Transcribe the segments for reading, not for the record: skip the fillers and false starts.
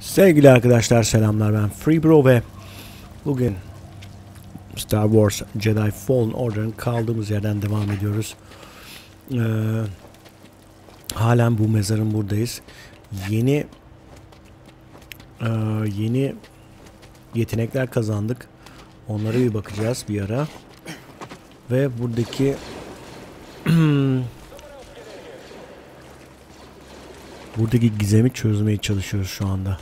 Sevgili arkadaşlar, selamlar, ben FreeBro ve bugün Star Wars Jedi Fallen Order'ın kaldığımız yerden devam ediyoruz. Halen bu mezarın buradayız. Yeni yetenekler kazandık. Onlara bir bakacağız bir ara. Ve buradaki buradaki gizemi çözmeye çalışıyoruz şu anda.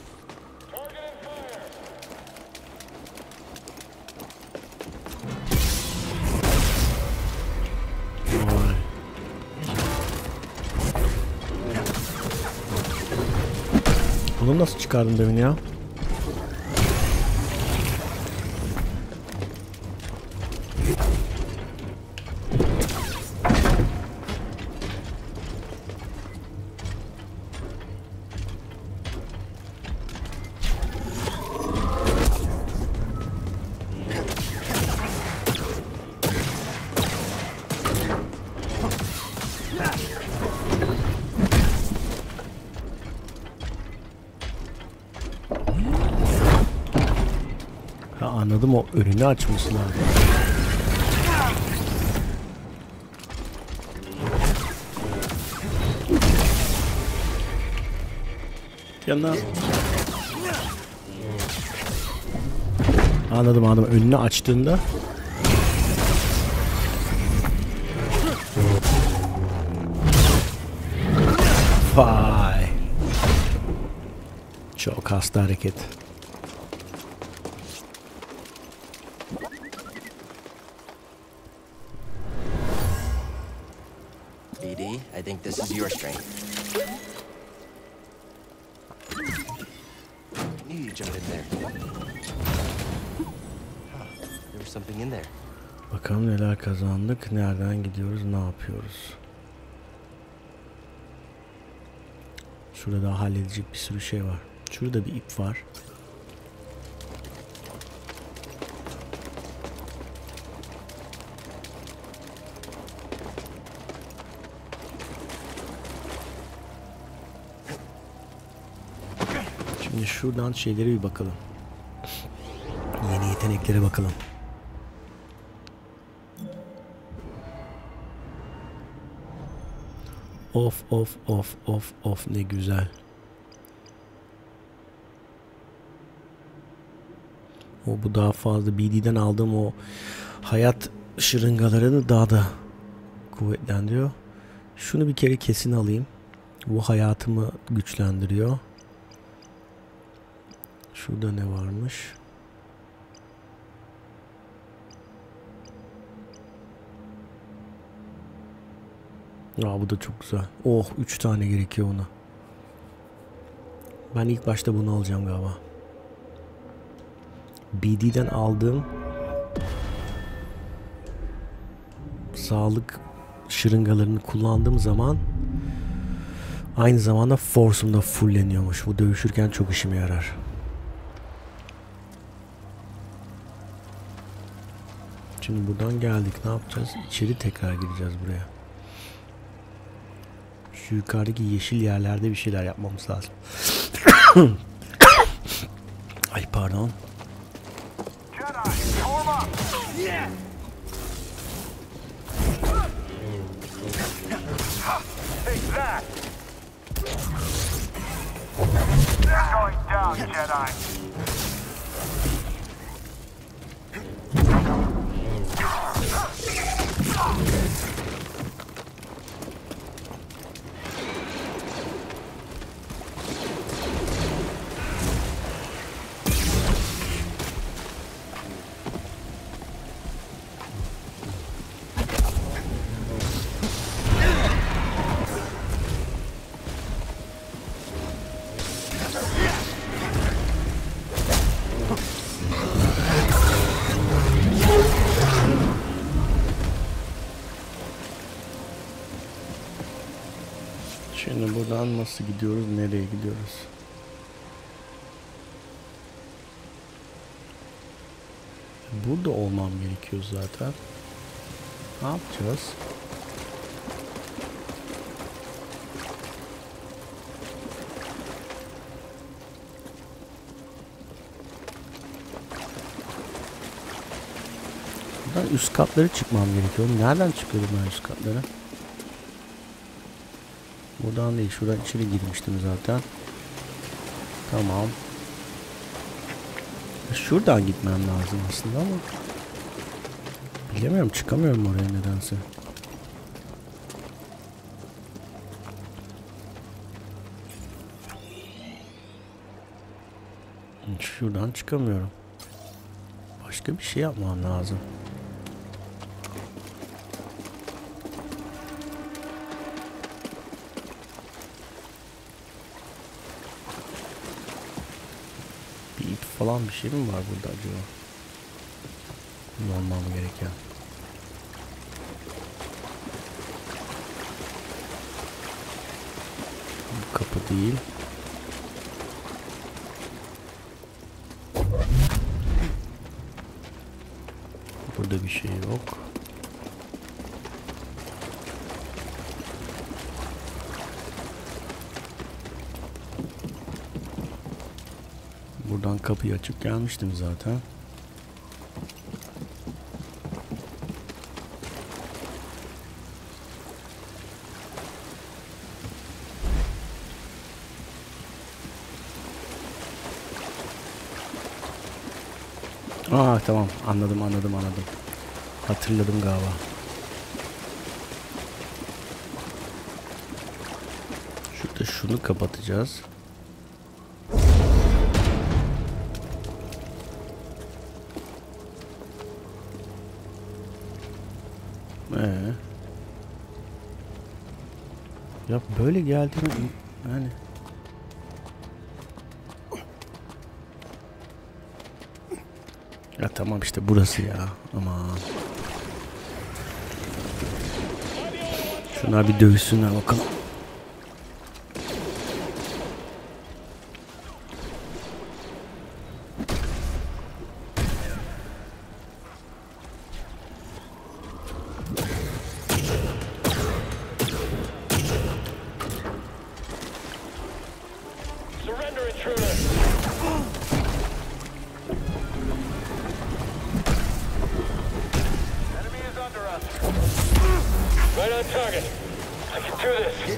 Bunu nasıl çıkardın demin ya? Anladım, o önünü açması lazım. Yanına. Anladım. Önünü açtığında. Vay. Çok hasta hareket. I think this is your strain. I knew you'd jump in there. There was something in there. Bakalım neler kazandık, nereden gidiyoruz, ne yapıyoruz. Şurada daha halledecek bir sürü şey var. Şurada bir ip var. Şimdi şuradan şeylere bir bakalım. Yeni yeteneklere bakalım. Of ne güzel. Bu daha fazla BD'den aldığım o hayat şırıngalarını daha da kuvvetlendiriyor. Şunu bir kere kesin alayım. Bu hayatımı güçlendiriyor. Şurada ne varmış? Bu da çok güzel. 3 tane gerekiyor ona. Ben ilk başta bunu alacağım galiba. BD'den aldığım sağlık şırıngalarını kullandığım zaman aynı zamanda force'um da fulleniyormuş. Bu dövüşürken çok işime yarar. Şimdi buradan geldik. Ne yapacağız? İçeri tekrar gireceğiz buraya. Şu yukarıdaki yeşil yerlerde bir şeyler yapmamız lazım. Ay pardon. Şimdi buradan nasıl gidiyoruz, nereye gidiyoruz? Burada olmam gerekiyor zaten. Ne yapacağız? Ben üst katları çıkmam gerekiyor. Nereden çıkıyordum ben üst katlara? Buradan değil. Şuradan içeri girmiştim zaten. Tamam. Şuradan gitmem lazım aslında ama bilemiyorum, çıkamıyorum oraya nedense. Şuradan çıkamıyorum. Başka bir şey yapmam lazım. Bir ip falan bir şey mi var burada acaba? Olmam gereken. Bu kapı değil. Burada bir şey yok. Buradan kapıyı açıp gelmiştim zaten. Tamam, anladım. Hatırladım galiba. Şurada şunu kapatacağız. Ya böyle geldi mi? Yani ya tamam işte burası ya. Aman. Şunlar bir dövüşsünler bakalım. Surrender, intruder! Enemy is under us. Right on target. I can do this.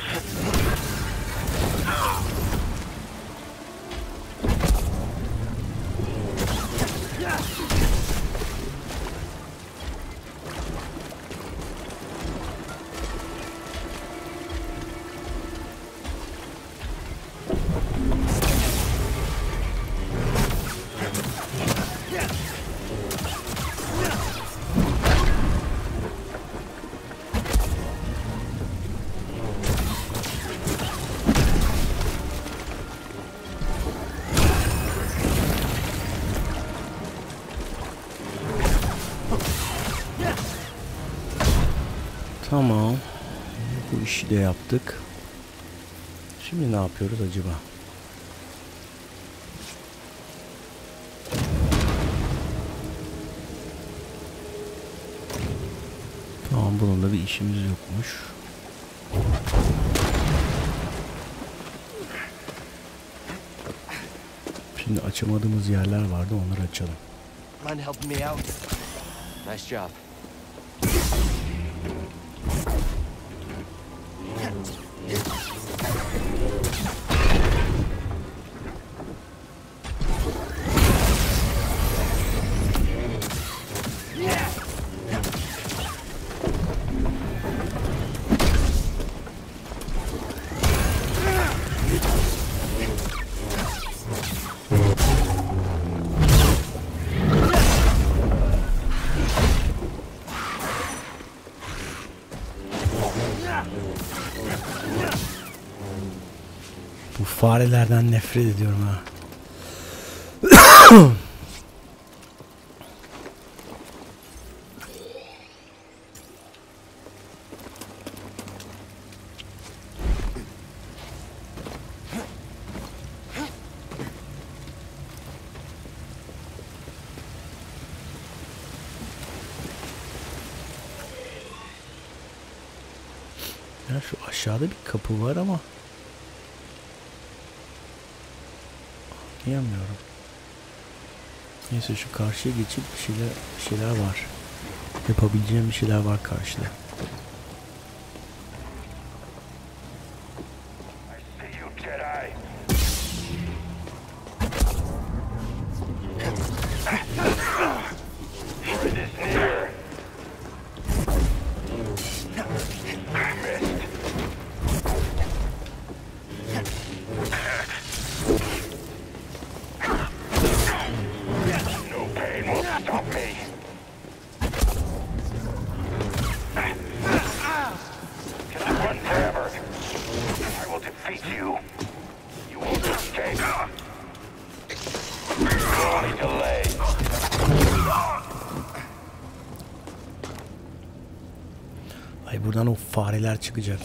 Tamam. Bu işi de yaptık. Şimdi ne yapıyoruz acaba? Tamam, bununla bir işimiz yokmuş. Şimdi açamadığımız yerler vardı, onları açalım. Mind helping me out? Nice job. Bu farelerden nefret ediyorum ha. Ya şu aşağıda bir kapı var ama anlayamıyorum. Neyse şu karşıya geçip bir şeyler var. Yapabileceğim bir şeyler var karşıda. See you, Jedi. It is near. No pain will stop me. Just run forever. I will defeat you. You won't escape. Only delay. Ay buradan o fareler çıkacak.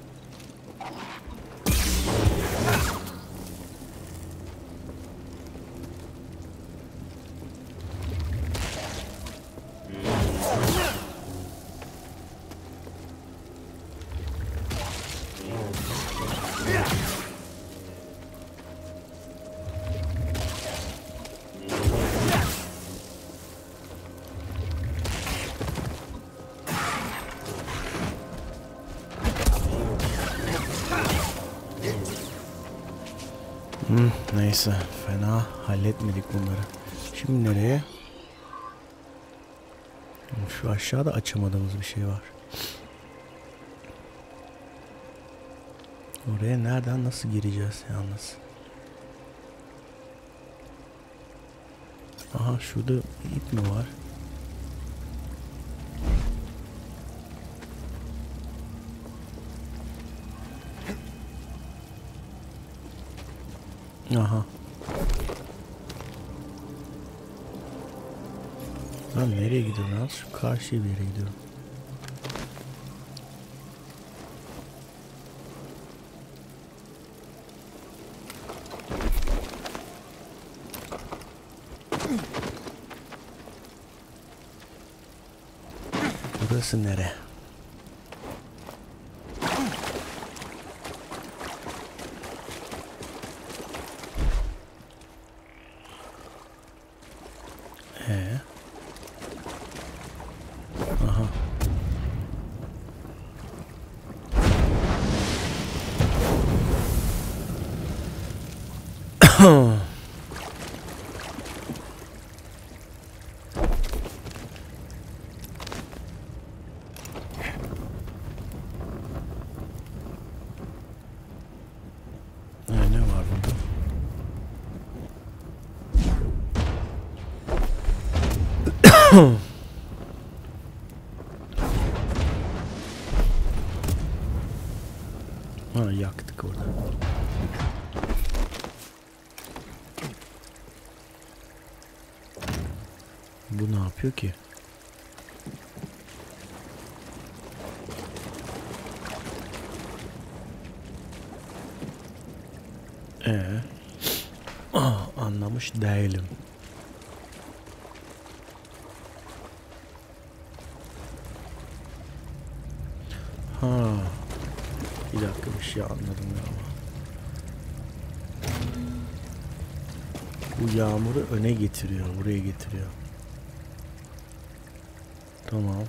Neyse, fena halletmedik bunları. Şimdi nereye? Şu aşağıda açamadığımız bir şey var. Oraya nereden nasıl gireceğiz yalnız? Aha şurada ip mi var? Aha. Lan nereye gidiyorum lan? Şu karşıya bir yere gidiyorum. Burası nere? Aha. Ne var burada? Ha, yaktık orada. Bu ne yapıyor ki? Anlamış değilim. Ha. Bir dakika, bir şey anladım ya. Bu yağmuru öne getiriyor, buraya getiriyor. Tamam.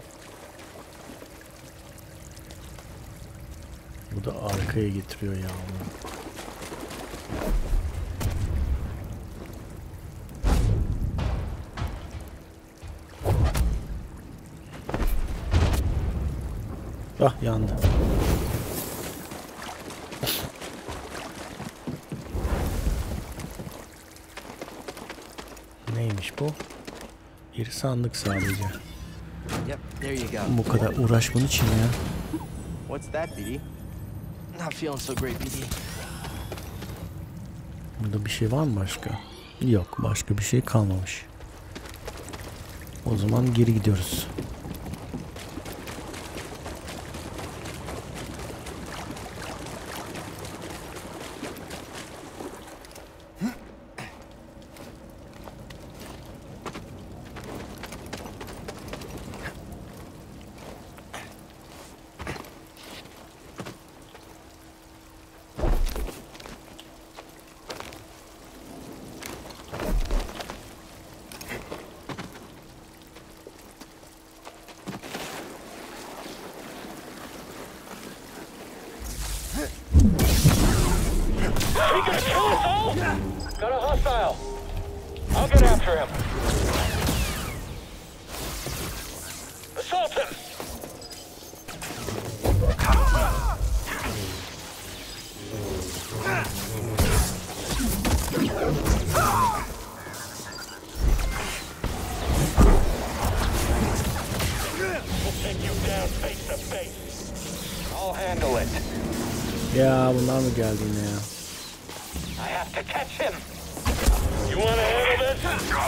Bu da arkaya getiriyor yağmuru. Ah, yandı. Neymiş bu? Bir sandık sadece. Yep, there you go. Bu kadar uğraş bunun için ya. What's that, BD? Not feeling so great, BD. Burada bir şey var mı başka? Yok, başka bir şey kalmamış. O zaman geri gidiyoruz. He gonna kill us all? Got a hostile. I'll get after him. Assault him! We'll take you down face to face. I'll handle it. Ya bunlar mı geldi yine ya? I have to catch him. You want to handle this?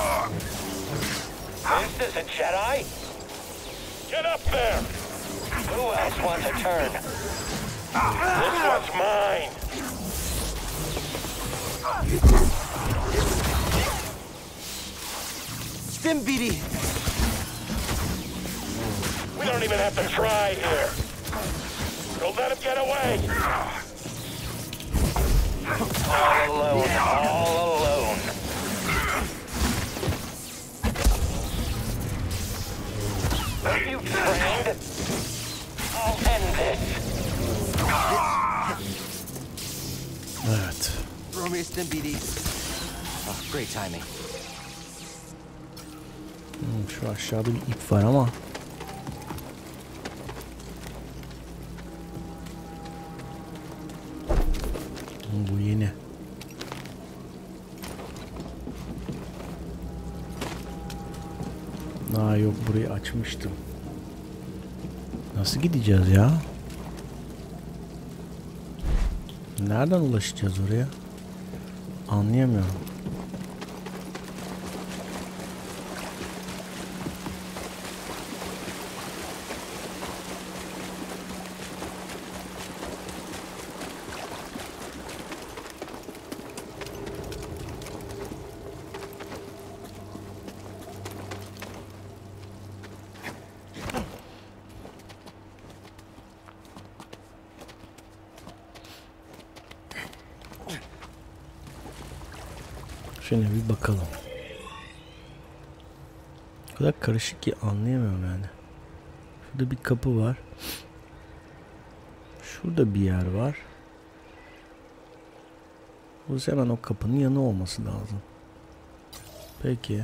Is this a Jedi? Get up there! Who else wants a turn? This one's mine! Stim BD. We don't even have to try here. Don't let him get away! All alone, all alone. Are you trained? I'll end this. Evet. Romeo Stim BD. Oh, great timing. Şu aşağıda bir ip var ama. Bu yeni. Aa yok, burayı açmıştım. Nasıl gideceğiz ya? Nereden ulaşacağız oraya? Anlayamıyorum. Şöyle bir bakalım. O kadar karışık ki anlayamıyorum yani. Şurada bir kapı var. Şurada bir yer var. Bu hemen o kapının yanı olması lazım. Peki.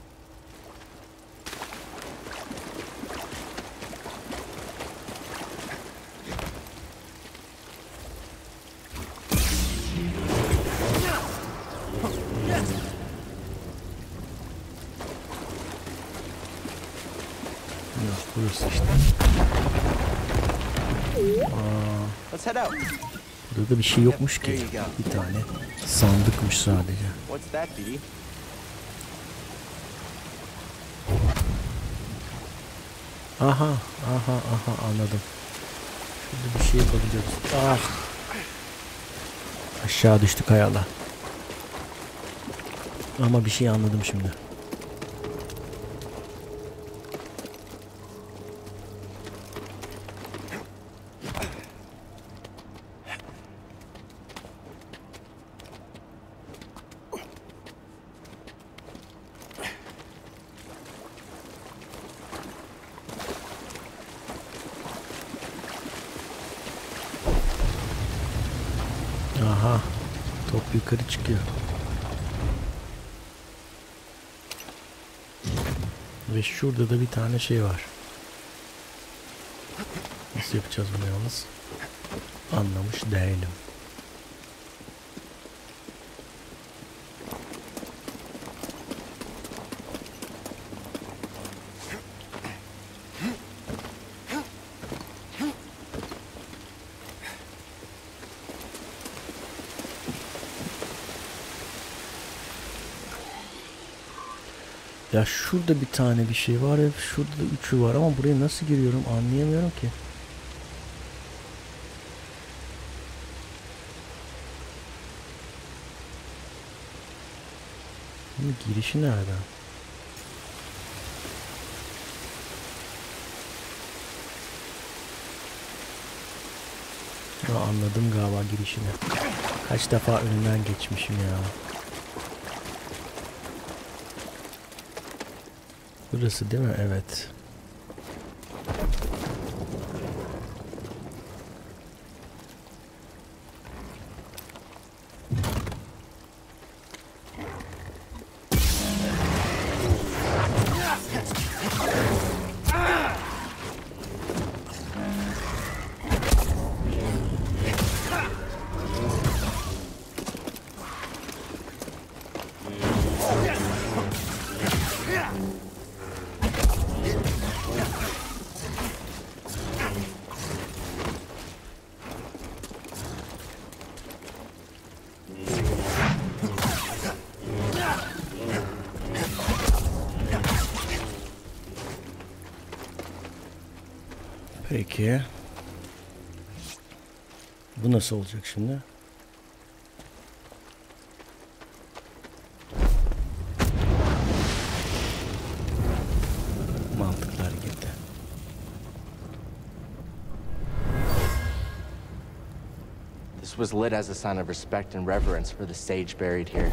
Burası işte. Let's head out. Burada da bir şey yokmuş ki. Bir tane sandıkmış sadece. What's that, BD? Aha anladım. Şurada bir şey yapabiliyoruz. Ah. Aşağı düştük hay Allah. Ama bir şey anladım şimdi. Aha. Top yukarı çıkıyor. Ve şurada da bir tane şey var. Nasıl yapacağız bunu yalnız? Anlamış değilim. Ya şurada bir tane bir şey var ya, şurada da üçü var ama buraya nasıl giriyorum anlayamıyorum ki. Bunun girişi nereden? Ya anladım galiba girişini. Kaç defa önünden geçmişim ya. Burası değil mi? Evet. Peki. Bu nasıl olacak şimdi? Mantıklı hareketler. This was lit as a sign of respect and reverence for the sage buried here.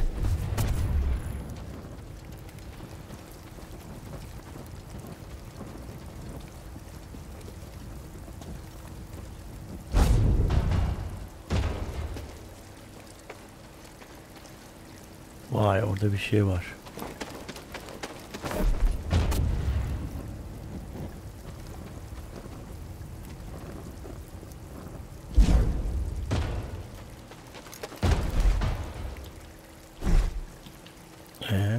Vay, orada bir şey var. Ee?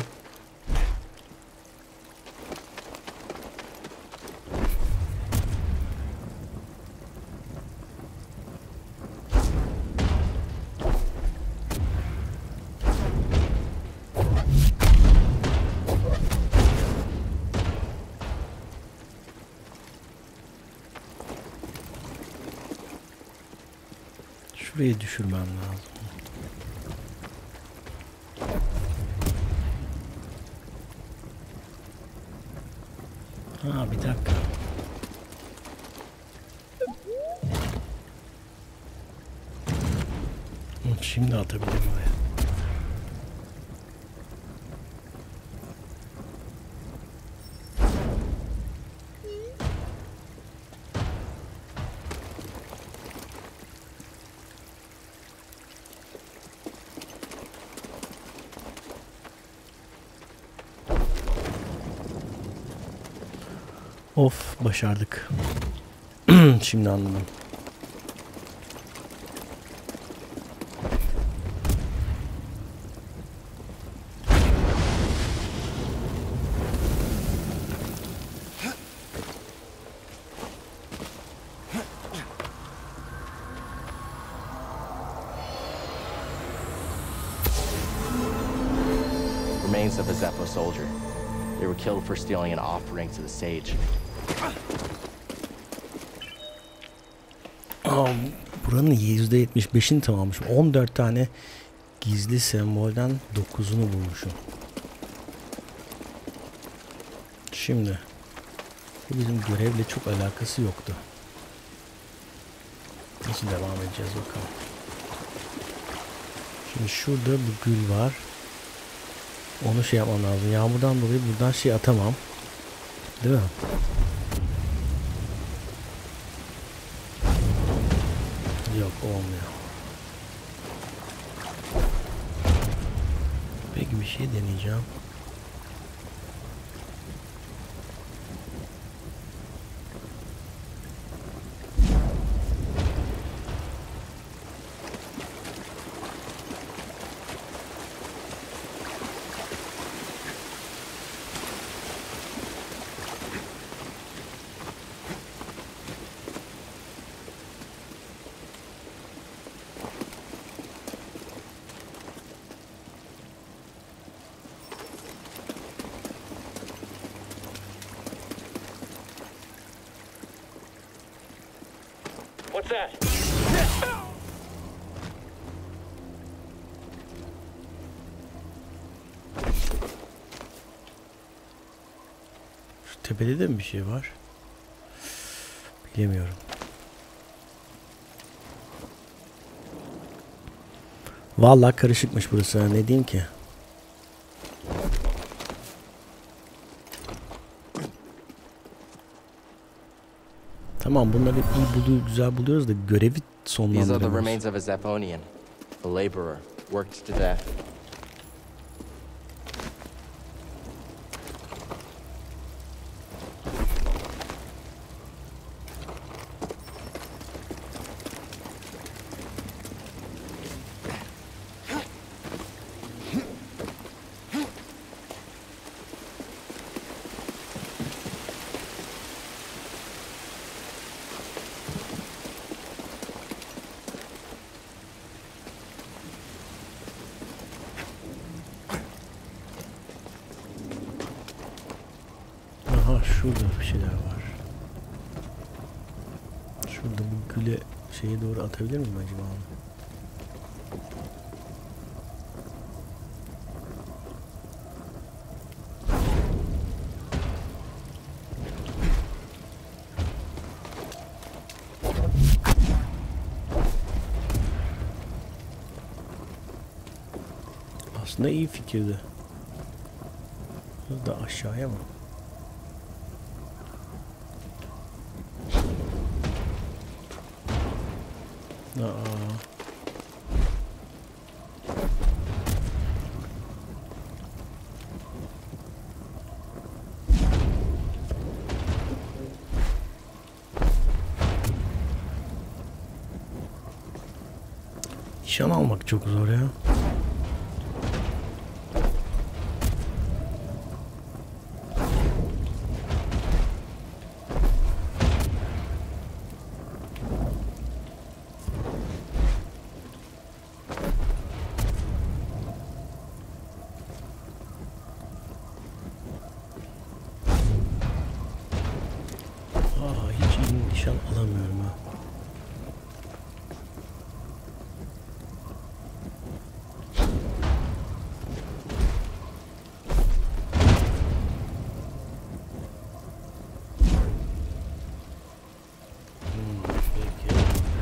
Şurayı düşürmem lazım. Ha, bir dakika. Şimdi atabilirim oraya. Of, başardık. Şimdi anladım. Remains of a Zeppo soldier. They were killed for stealing an offering to the sage. Buranın %75'ini tamamlamışım. 14 tane gizli sembolden 9'unu bulmuşum. Şimdi bu bizim görevle çok alakası yoktu. Nasıl devam edeceğiz bakalım. Şimdi şurada bu gül var. Onu şey yapmam lazım. Yağmurdan dolayı buradan şey atamam. Değil mi? Yok, olmuyor. Peki bir şey deneyeceğim. What's that? Şu tepede de mi bir şey var? Bilemiyorum. Vallahi karışıkmış burası. Ne diyeyim ki? Tamam, bunları güzel buluyoruz da görevi These are the sonlandırıyoruz. remains of a Zephonian, a laborer, worked to death. Aha, şurada bir şeyler var. güle şeye doğru atabilir miyim acaba onu? Aslında iyi fikirdi. Burada aşağıya mı? Aa. Nişan almak çok zor ya. Hiç iyi nişan alamıyorum ha. Peki.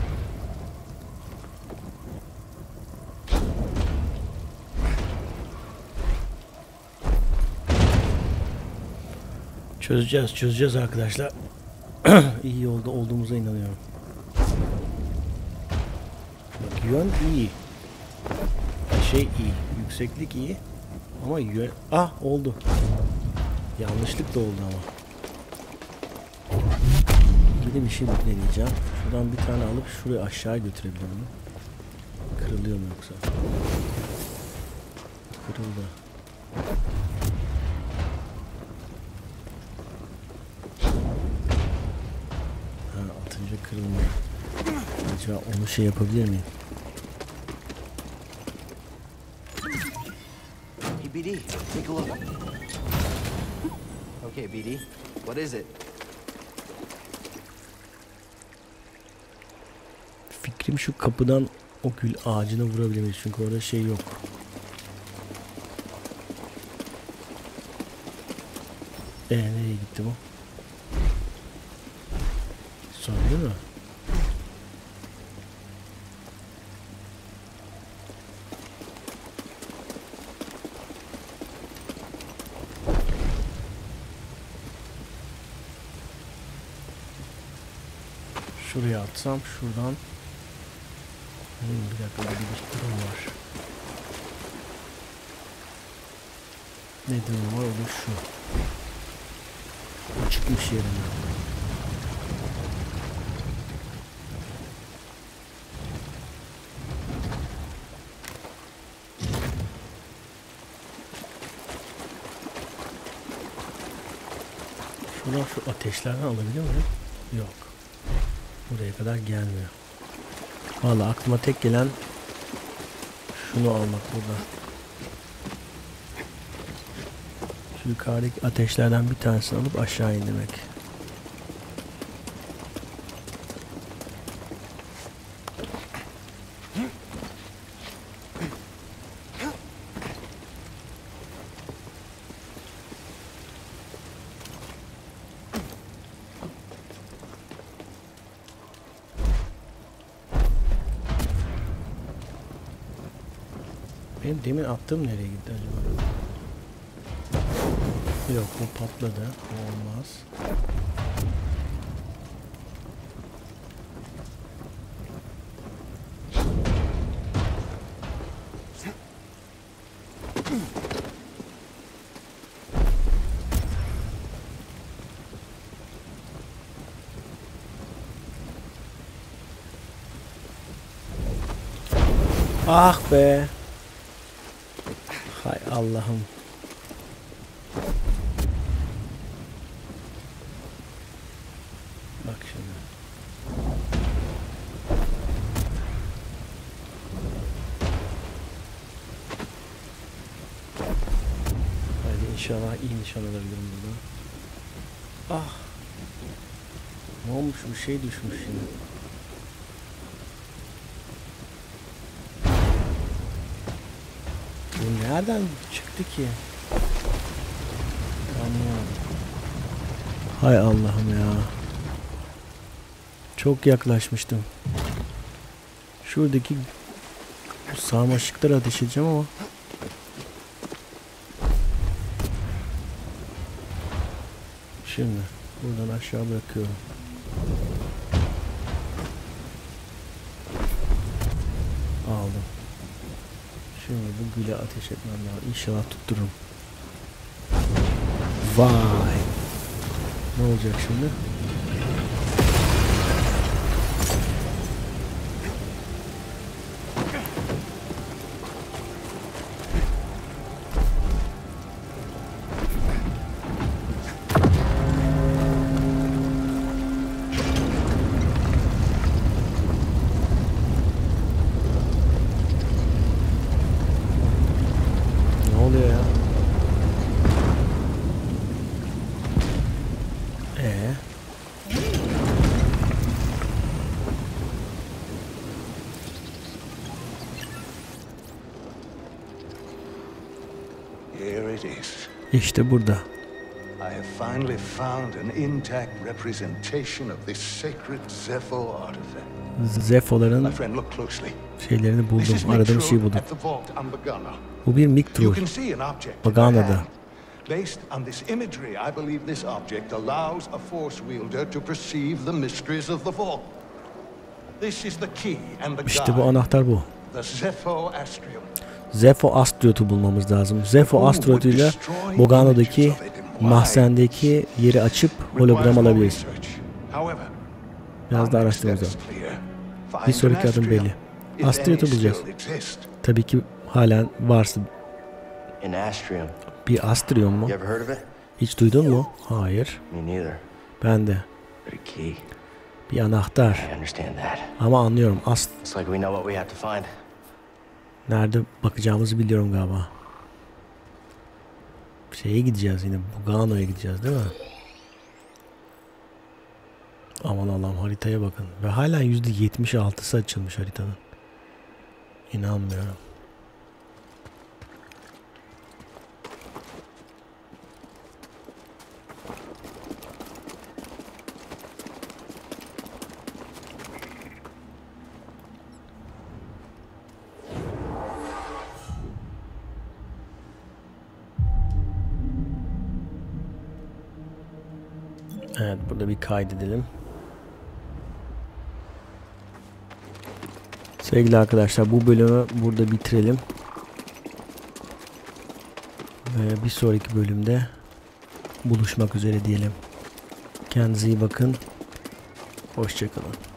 Çözeceğiz arkadaşlar. İyi yolda olduğumuza inanıyorum. Bak, yön iyi. Şey iyi. Yükseklik iyi. Ama yön... oldu. Yanlışlık da oldu ama. Bir şey deneyeceğim. Şuradan bir tane alıp şuraya aşağı götürebilir miyim? Kırılıyor mu yoksa? Kırıldı. Atınca kırılmıyor. Acaba onu şey yapabilir miyim? Hey, BD, take a look. Okay, BD, what is it? Fikrim şu, kapıdan o gül ağacına vurabilmemiz. Çünkü orada şey yok. Nereye gitti bu? Söndü mü? Şuraya atsam şuradan. Bir dakika, burada bir durum var. Ne durum var? O da şu. O çıkmış yerinden. Şuradan şu ateşlerden alabiliyor muyum? Yok. Buraya kadar gelmiyor. Vallahi aklıma tek gelen şunu almak burada. Şu yukarıdaki ateşlerden bir tanesini alıp aşağı indirmek. Benim demin attığım nereye gitti acaba? Yok, bu patladı. O olmaz. Ah be. Hay Allah'ım. Bak şimdi. Hadi inşallah iyi nişan alabilirim burada. Ah. Ne olmuş? Bir şey düşmüş şimdi. Bu nereden çıktı ki? Anlıyorum. Hay Allah'ım ya. Çok yaklaşmıştım. Şuradaki bu sarmaşıklara ateş edeceğim ama şimdi buradan aşağı bırakıyorum. Aldım. Şimdi bu güle ateş etmem lazım. İnşallah tuttururum. Vay. Ne olacak şimdi? Ne oluyor ya? Here it is. İşte burada. I have finally found an intact representation of this sacred Zepho artifact. Zefoların My friend, look closely. şeylerini This is buldum. Aradığım şeyi Mictru buldum. at the vault on Bagana. Bu bir You Mictru. can see an object in my Bagana'da. hand. Based on this imagery, I believe this object allows a force wielder to perceive the mysteries of the vault. This is the key and the İşte bu guide. anahtar bu. The Zepho Astrium. Zepho Astrot'u bulmamız lazım. Zepho Astrot ile Bogano'daki mahzendeki yeri açıp hologram alabiliriz. Biraz da araştırmamız lazım. Bir sonraki adım belli. Astrot'u bulacağız. Tabii ki halen varsa. An Astrium. Bir Astrium mu? You ever heard of it? Hiç duydun mu? Hayır. Me neither. Ben de. But a key. Bir anahtar. I understand that. Ama anlıyorum. Looks like we know what we have to find. Nerede bakacağımızı biliyorum galiba. Şeye gideceğiz yine. Bogano'ya gideceğiz değil mi? Aman Allah'ım, haritaya bakın. Ve hala %76'sı açılmış haritanın. İnanmıyorum. Evet, burada bir kaydedelim. Sevgili arkadaşlar, bu bölümü burada bitirelim. Ve bir sonraki bölümde buluşmak üzere diyelim. Kendinize iyi bakın. Hoşça kalın.